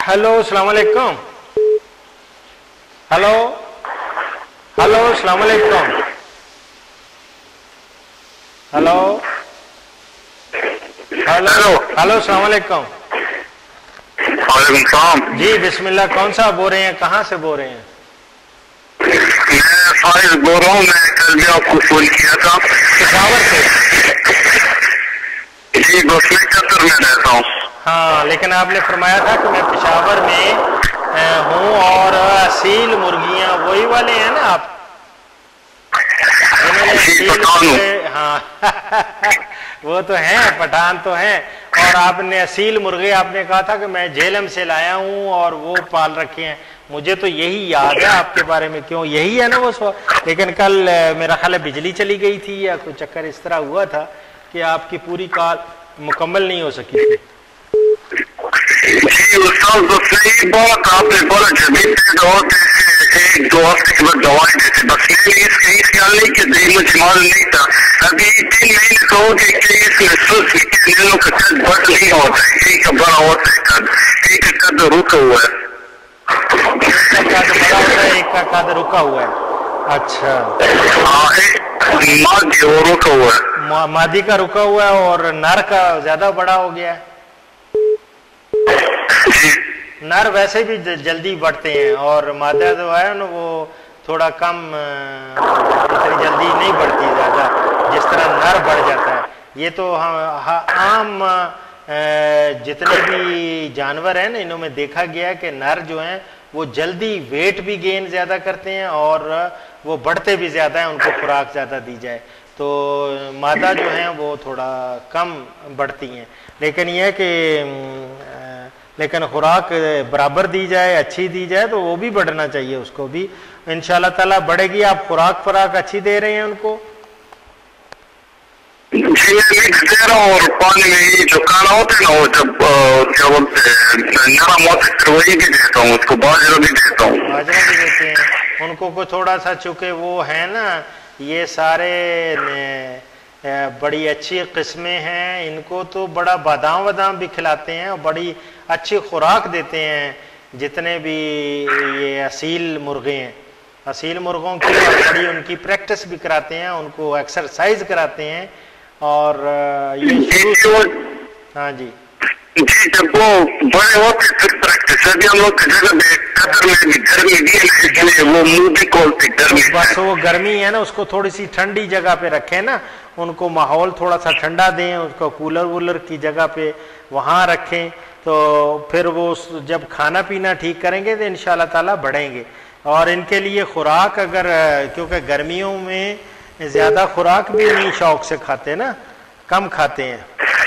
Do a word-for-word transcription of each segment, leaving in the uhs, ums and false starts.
Hello अस्सलाम वालेकुम। Hello hello अस्सलाम वालेकुम। हेलो हेलो हेलो अस्सलाम वालेकुम। वालेकुम सलाम। जी बिस्मिल्लाह, कौन सा बोल रहे हैं, कहाँ से बोल रहे हैं? मैं फारिज बोल रहा हूँ, मैं कल भी आपको फोन किया था। पेशावर से? जी बस मैं कतर में रहता हूँ। हाँ, लेकिन आपने फरमाया था कि मैं पेशावर में हूँ और असील मुर्गियाँ वही वाले हैं ना आप, जिन्होंने असील मुर्गे? हाँ वो तो हैं, पठान तो हैं। और आपने असील मुर्गे, आपने कहा था कि मैं झेलम से लाया हूँ और वो पाल रखे हैं। मुझे तो यही याद है आपके बारे में। क्यों, यही है ना वो सो? लेकिन कल मेरा ख्याल है बिजली चली गई थी या कोई चक्कर इस तरह हुआ था कि आपकी पूरी कॉल मुकम्मल नहीं हो सकी थी। जी उस्ताद, बस यही बात आपने बोला जब एक दो हफ्ते के बाद दवाई देते, बस मैंने इसके इस ख्याल नहीं कि मुझे मालूम नहीं था। अभी तीन महीने का हो गया कि इसमें सुस्त के नीलों का कद बढ़ नहीं होता है, कहीं का बड़ा होता है कद, कहीं का कद रुका हुआ है। एक का कद बड़ा होता है, एक का कद रुका हुआ है। अच्छा हाँ, एक मादी वो रुका हुआ है। मादी का रुका हुआ है और नर का ज्यादा बड़ा हो गया है। नर वैसे भी जल्दी बढ़ते हैं और मादा जो है ना वो थोड़ा कम, इतनी जल्दी नहीं बढ़ती ज्यादा जिस तरह नर बढ़ जाता है। ये तो आम जितने भी जानवर हैं ना, इन्हों में देखा गया है कि नर जो हैं वो जल्दी वेट भी गेन ज्यादा करते हैं और वो बढ़ते भी ज्यादा हैं, उनको खुराक ज्यादा दी जाए। तो मादा जो हैं वो थोड़ा कम बढ़ती हैं। लेकिन यह कि लेकिन खुराक बराबर दी जाए, अच्छी दी जाए तो वो भी बढ़ना चाहिए, उसको भी इंशाल्लाह ताला बढ़ेगी। आप खुराक फराक अच्छी दे रहे हैं उनको? जी मैं मिक्स दे रहा हूँ और पानी में ये जो खाना होता है ना, वो जब क्या बोलते हैं नरम होता है वही भी देता हूँ, उसको बाजरा भी देता हूँ। बाजरा भी देते हैं उनको को थोड़ा सा, चूँकि वो है ना ये सारे बड़ी अच्छी किस्में हैं, इनको तो बड़ा बादाम वादाम भी खिलाते हैं और बड़ी अच्छी खुराक देते हैं जितने भी ये असील मुर्गे हैं। असील मुर्गों की बड़ी उनकी प्रैक्टिस भी कराते हैं, उनको एक्सरसाइज कराते हैं और ये शुरू। हाँ जी जी जब वो बड़े होते फिर प्रैक्टिस। अभी हम लोग जगह में कतर में भी गर्मी भी है, इसलिए वो मुंह भी खोलते गर्मी। बस वो गर्मी है ना, उसको थोड़ी सी ठंडी जगह पे रखें ना, उनको माहौल थोड़ा सा ठंडा दें, उसको कूलर वूलर की जगह पे वहाँ रखें, तो फिर वो जब खाना पीना ठीक करेंगे तो इंशाल्लाह ताला बढ़ेंगे। और इनके लिए खुराक अगर, क्योंकि गर्मियों में ज़्यादा खुराक भी नहीं शौक से खाते ना, कम खाते हैं।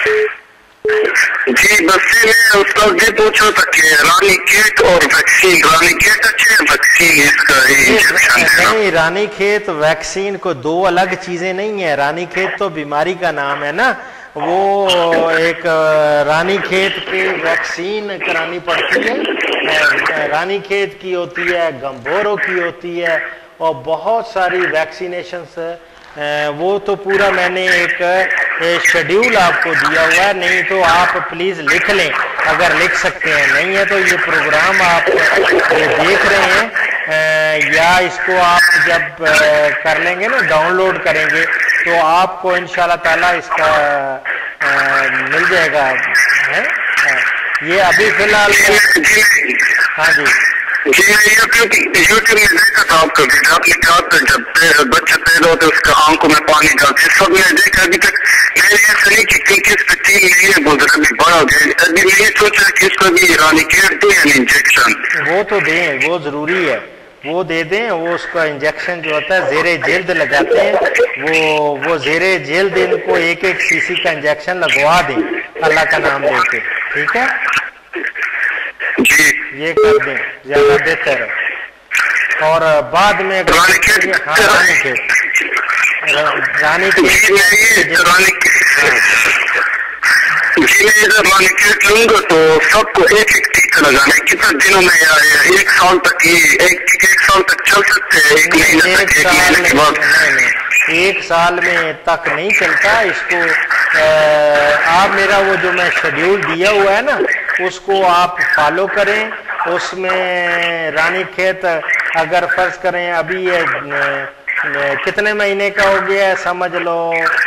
जी बस मैं उसका ये पूछा था कि रानी खेत और वैक्सीन, रानी खेत अच्छे है वैक्सीन इसका नहीं, रानी खेत वैक्सीन को दो अलग चीजें नहीं है। रानी खेत तो बीमारी का नाम है ना, वो एक रानी खेत की वैक्सीन करानी पड़ती है। रानी खेत की होती है, गंभोरों की होती है और बहुत सारी वैक्सीनेशंस, वो तो पूरा मैंने एक शेड्यूल आपको दिया हुआ है। नहीं तो आप प्लीज़ लिख लें, अगर लिख सकते हैं। नहीं है तो ये प्रोग्राम आप ये देख रहे हैं या इसको आप जब कर लेंगे ना, डाउनलोड करेंगे तो आपको इंशाल्लाह ताला इसका मिल जाएगा है। ये अभी फिलहाल हाँ जी जी यूट्यूब यूट्यूब में देखा था आपका वीडियो, आपने कहा था जब बच्चे पैदा होते उसका आंखों में पानी डालते, सब मैंने देखा। अभी तक मैंने ऐसा नहीं कि क्योंकि इस पर तीन महीने गुजर अभी बड़ा हो गया, अभी मैंने सोचा कि इसको भी रानी खेत दें यानी इंजेक्शन। वो तो दें, वो जरूरी है, वो दे दें। वो उसका इंजेक्शन जो होता है जेरे जेल्द लगाते हैं, वो वो जेरे जेल्द इनको एक एक सीसी का इंजेक्शन लगवा दें अल्लाह का नाम लेके, ठीक है जी ये कर दें, ज्यादा बेहतर है। और बाद में रानी खेत, हाँ रानी खेत रानी खेत जी मैं इधर रानी खेत लूंगा तो सबको एक एक टीका लगाना है। कितना दिनों में या एक साल तक ही एक टीका एक साल तक चल सकते हैं? एक महीने तक, एक महीने के बाद? एक साल में तक नहीं चलता इसको। आ, आप मेरा वो जो मैं शेड्यूल दिया हुआ है ना, उसको आप फॉलो करें। उसमें रानीखेत अगर फर्ज करें अभी ये कितने महीने का हो गया है समझ लो,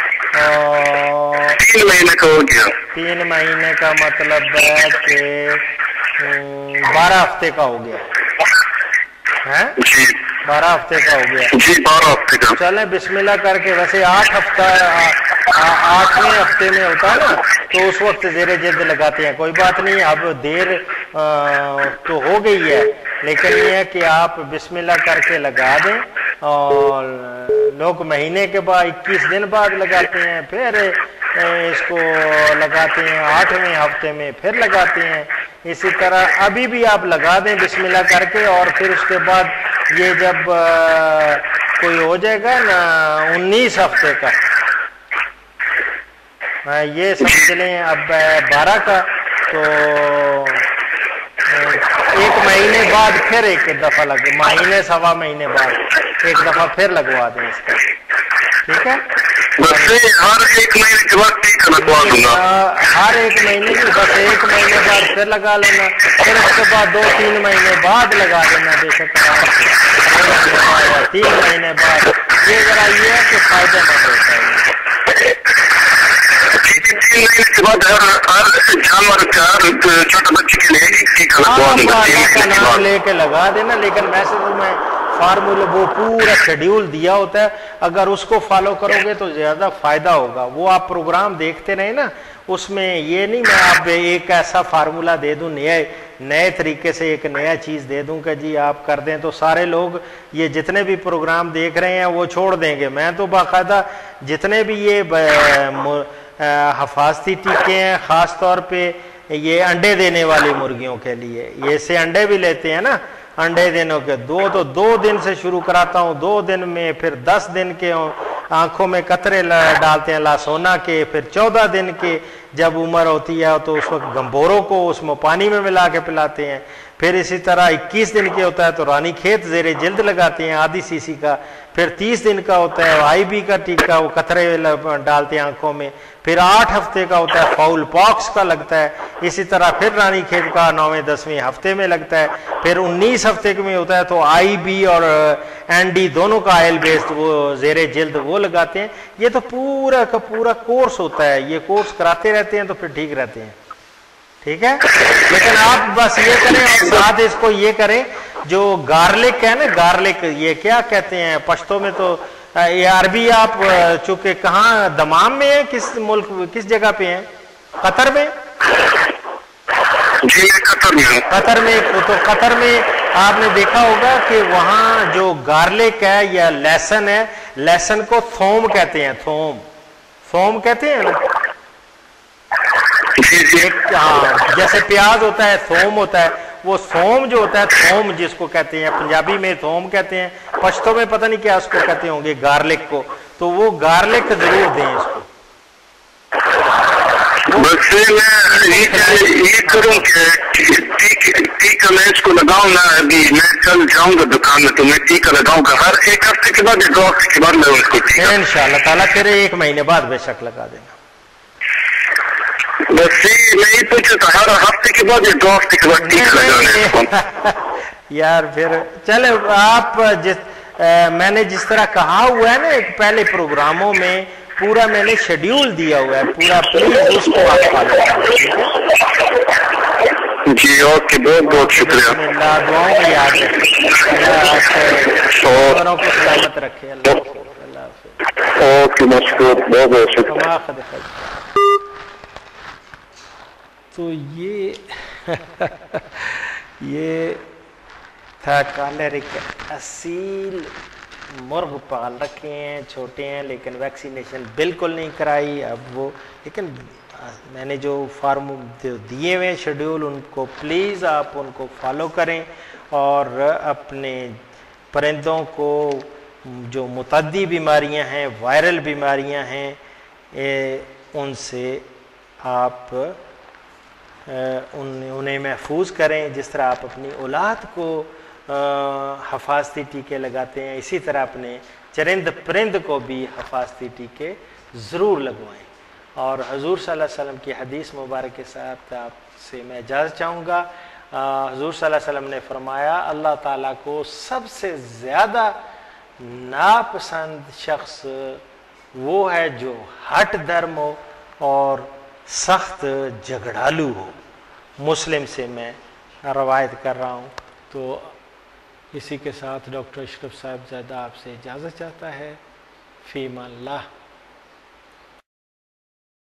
तीन महीने का हो गया। तीन महीने का मतलब है कि बारह हफ्ते का हो गया है जी, बारह हफ्ते का हो गया जी, बारह हफ्ते का। चले बिस्मिल्लाह करके, वैसे आठ हफ्ता आठवें हफ्ते में होता है ना, तो उस वक्त जेरे जिल्द लगाते हैं, कोई बात नहीं। अब देर आ, तो हो गई है, लेकिन ये है कि आप बिस्मिल्लाह करके लगा दें। और लोग महीने के बाद इक्कीस दिन बाद लगाते हैं, फिर इसको लगाते हैं आठवें हफ्ते में, फिर लगाते हैं। इसी तरह अभी भी आप लगा दें बिस्मिल्लाह करके, और फिर उसके बाद ये जब आ, कोई हो जाएगा ना उन्नीस हफ्ते का, आ, ये समझ लें अब बारह का, तो एक महीने बाद फिर एक दफा लग महीने सवा महीने बाद एक दफा फिर लगवा दें इसका, ठीक है। बस हर एक महीने के बाद टीका लगवा दूंगा। हर एक महीने की बस एक महीने बाद फिर लगा लेना, फिर उसके बाद दो तीन महीने बाद लगा देना, बेशक तीन महीने बाद। ये जरा ये है कि फायदेमंद होता है। तीन महीने के बाद हर हर जानवर का छोटे बच्चे के लिए टीका लगवा दूंगा। का नाम लेके लगा देना, लेकिन वैसे तो मैं फार्मूला वो पूरा शेड्यूल दिया होता है, अगर उसको फॉलो करोगे तो ज्यादा फायदा होगा। वो आप प्रोग्राम देखते रहे ना, उसमें ये नहीं मैं आप एक ऐसा फार्मूला दे दूं, नए नए तरीके से एक नया चीज दे दूं कि जी आप कर दें, तो सारे लोग ये जितने भी प्रोग्राम देख रहे हैं वो छोड़ देंगे। मैं तो बाकायदा जितने भी ये हिफाजती टीके हैं, खास तौर पे ये अंडे देने वाली मुर्गियों के लिए, ये से अंडे भी लेते हैं ना, अंडे देने के दो तो दो दिन से शुरू कराता हूँ, दो दिन में, फिर दस दिन के आंखों में कतरे डालते हैं लासोना के, फिर चौदह दिन के जब उम्र होती है तो उस वक्त गंबोरों को उसमें पानी में मिला के पिलाते हैं। फिर इसी तरह इक्कीस दिन के होता है तो रानीखेत जेरे जिल्द लगाते हैं आधी सीसी का। फिर तीस दिन का होता है आई बी का टीका, वो कतरे डालते हैं आंखों में। फिर आठ हफ्ते का होता है फाउल पॉक्स का लगता है। इसी तरह फिर रानीखेत का नौवें दसवें हफ्ते में लगता है। फिर उन्नीस हफ्ते में होता है तो आई बी और एन डी दोनों का ऑयल बेस्ड वो जेरे जिल्द वो लगाते हैं। ये तो पूरा का पूरा कोर्स होता है, ये कोर्स कराते रहते हैं तो फिर ठीक रहते हैं, ठीक है। लेकिन आप बस ये करें और साथ इसको ये करें, जो गार्लिक है ना, गार्लिक ये क्या कहते हैं पश्तो में, तो ये अरबी आप चूंकि कहाँ दमाम में है, किस मुल्क किस जगह पे है, कतर में? जी कतर में। कतर में, तो कतर में आपने देखा होगा कि वहाँ जो गार्लिक है या लहसुन है, लहसुन को थोम कहते हैं, थोम थोम कहते हैं ना। एक हाँ, जैसे प्याज होता है थोम होता है, वो थोम जो होता है, थोम जिसको कहते हैं पंजाबी में थोम कहते हैं, पश्तो में पता नहीं क्या उसको कहते होंगे गार्लिक को, तो वो गार्लिक जरूर दें इसको। बस मैं ये ये करूँ कि टीका मैं इसको लगाऊं ना, अभी मैं कल जाऊंगा दुकान में तो मैं टीका लगाऊंगा हर एक हफ्ते के बाद या दो हफ्ते के बाद मैं उसको टीका इंशाल्लाह ताला फिर एक महीने बाद बेशक लगा देना। बस मैं ये पूछा था हर हफ्ते के बाद या दो हफ्ते के बाद टीका लगाना यार फिर चले आप जिस आ, मैंने जिस तरह कहा हुआ है ना एक पहले प्रोग्रामों में, पूरा मैंने शेड्यूल दिया हुआ है पूरा, प्लीज उसको आप फॉलो करें। जी ओके, बहुत बहुत शुक्रिया। दुआओं में याद रखें, को सलामत रखे। अल्लाह ओके, मशकूर, बहुत बहुत शुक्रिया। तो ये ये था कालर, एक असील मुर्ग पाल रखे हैं, छोटे हैं, लेकिन वैक्सीनेशन बिल्कुल नहीं कराई। अब वो लेकिन मैंने जो फार्म दिए हुए शेड्यूल उनको प्लीज़ आप उनको फॉलो करें, और अपने परिंदों को जो मुतद्दी बीमारियां हैं, वायरल बीमारियां हैं, उनसे आप उन उन्हें महफूज करें। जिस तरह आप अपनी औलाद को हिफाजती टीके लगाते हैं, इसी तरह अपने चरिंद परिंद को भी हिफाजती टीके ज़रूर लगवाएं। और हुजूर सल्लल्लाहु अलैहि वसल्लम की हदीस मुबारक के साथ आपसे मैं इजाज़त चाहूँगा। हुजूर सल्लल्लाहु अलैहि वसल्लम ने फरमाया, अल्लाह ताला को सबसे ज़्यादा नापसंद शख्स वो है जो हट धर्म हो और सख्त झगड़ालू हो। मुस्लिम से मैं रवायत कर रहा हूँ। तो इसी के साथ डॉक्टर अशरफ साहिबजादा आपसे इजाज़त चाहता है। फ़ी अमान अल्लाह।